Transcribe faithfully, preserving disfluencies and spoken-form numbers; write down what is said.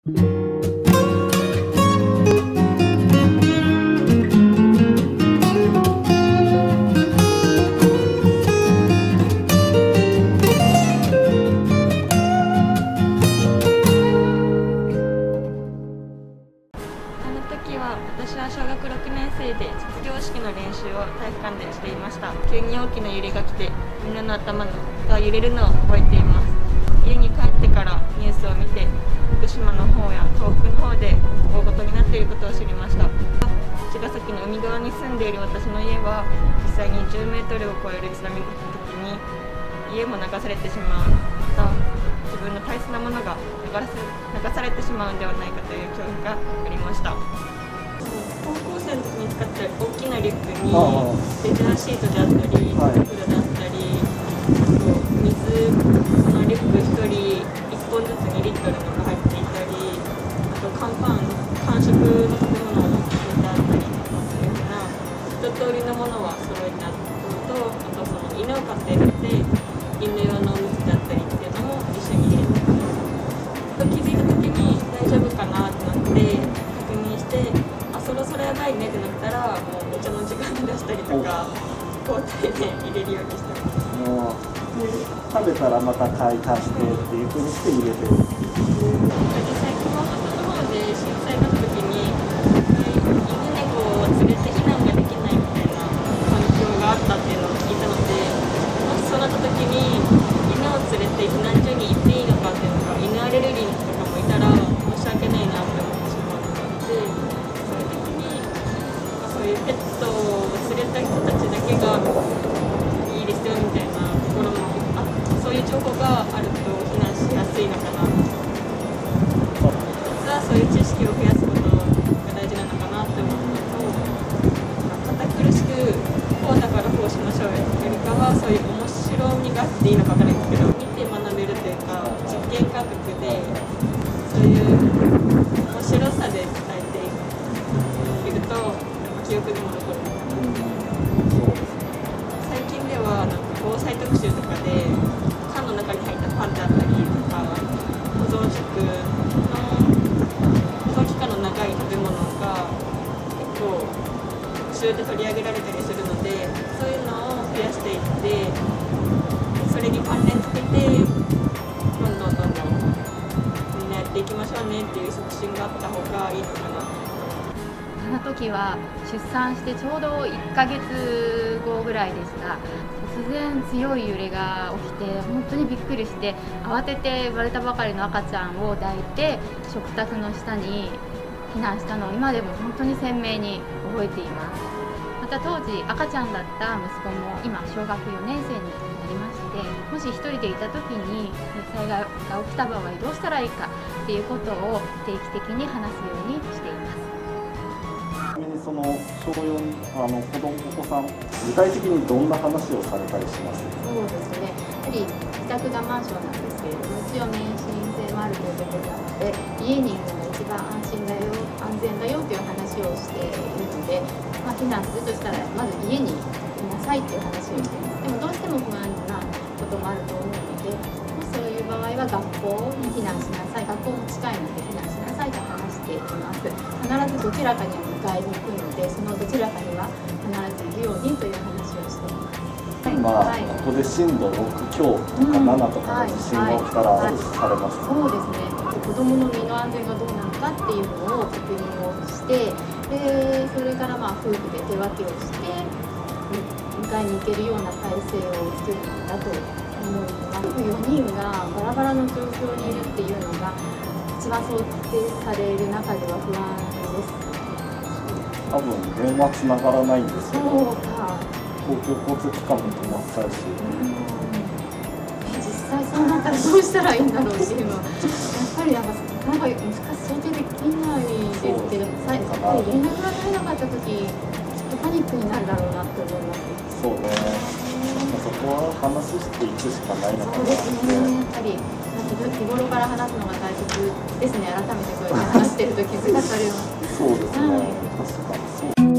私は小学ろくねん生で卒業式の練習を体育館でしていました。急に大きな揺れが来て、みんなの頭が揺れるのを覚えています。家に帰ってからニュースを見て、福島の方や東北の方で大事になっていることを知りました。茅ヶ崎の海側に住んでいる私の家は、実際にじゅうメートルを超える津波が来た時に家も流されてしまう。また自分の大切なものが流さ流されてしまうんではないかという恐怖がありました。高校生の時に使った大きなリュックにレジャーシートであったり、袋であったり、水、そのリュックひとりいっぽんずつにリットルのが入っていたり、あと乾パン、間食の食べ物を入れてあったりとかそういうふうな一通りのものは揃えてあったのと、あとその犬を飼っているので犬用のおむつであったりっていうのも一緒に入れてます。気づいた時に大丈夫かなってなって確認して、そろそろやばいねってなったら、もうお茶の時間に出したりとか、交代で入れるようにしてます。 もうで食べたらまた買い足してっていうふうにして入れてる。 実際熊本の方で震災があった時に、犬猫を連れて避難ができないみたいな環境があったっていうのを聞いたので、もしそうなった時に犬を連れて避難所に行っていいのかっていうのが、犬アレルギーの人とかもいたら申し訳ないなって思ってしまうので。そういうペットを連れた人たちだけがいいですよみたいなところもあ、そういう情報があると避難しやすいのかな。実はそういう知識を増やすことが大事なのかなって思うのと、堅苦しくこうだからこうしましょうよりかは、そういう面白みがあっていいのかわからないですけど、見て学べるというか、実験感覚でそういう面白さで伝えていると記憶にも残る。最近ではなんか防災特集とかで缶の中に入ったパンであったりとか、保存食の保存期間の長い食べ物が結構特集で取り上げられたりするので、そういうのを増やしていって、それに関連つけてどんどんどんどんみんなやっていきましょうねっていう促進があった方がいいのかな。 その時は出産してちょうどいっかげつごぐらいでした。突然強い揺れが起きて本当にびっくりして、慌てて生まれたばかりの赤ちゃんを抱いて食卓の下に避難したのを今でも本当に鮮明に覚えています。また当時赤ちゃんだった息子も今小学よねん生になりまして、もし一人でいた時に災害が起きた場合どうしたらいいかっていうことを定期的に話すようにしています。 ちなみにその小よんあの子供お子さん、具体的にどんな話をされたりします？ そうですね。やはり自宅がマンションなんですけれども、一応免震性もあるということなので、家にいるのが一番安心だよ、安全だよという話をしているので、まあ、避難するとしたらまず家にいなさいという話をしています。でもどうしても不安なこともあると思うので、そういう場合は学校に避難しなさい、学校も近いので避難しなさいと話しています。必ずどちらかには迎えに行くので、そのどちらかには必ずいるようにという話をしています。 今、はい、ここで震度ろく強とかななとかの地震が起きたらされますか？ そうですね。子どもの身の安全がどうなのかっていうのを確認をして、でそれからまあ夫婦で手分けをして迎えに行けるような体制を作るんだと思います。夫婦よにんがバラバラの状況にいるっていうのが一番想定される中では不安です。 多分電話つながらないんですけど、 そうか。 公共交通機関も止まっちゃうし、 実際そうなったらどうしたらいいんだろうっていうのはやっぱりなんかなんか難しい想定できないですけど、さやっぱり連絡が取れなかった時きっとパニックになるだろうなって思います。 そうね。そこは話していくしかないのかなって。 そうですね。やっぱり日頃から話すのが大切ですね。改めてこうやって話してると気づかされます。 そうですね。 はい、 確かにそう。